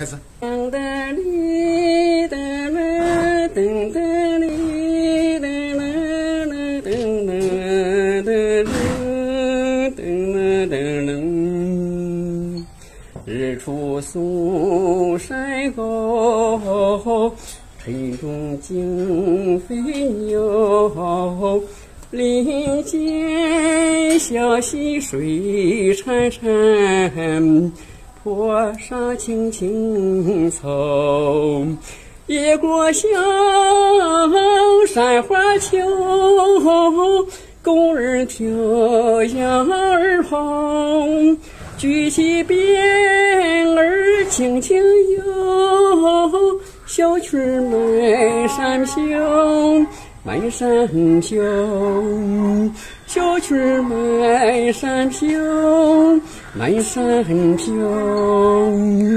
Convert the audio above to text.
开始。 噔噔哩噔啦噔噔哩噔啦啦噔啦噔啦噔啦噔啦，日出嵩山高，晨钟惊飞鸟。林间小溪水潺潺，坡上青青草。野过小山花俏，狗儿跳，羊儿跑。举起鞭儿轻轻摇，小曲儿满山飘。满山飘，小曲儿满山飘，满山飘。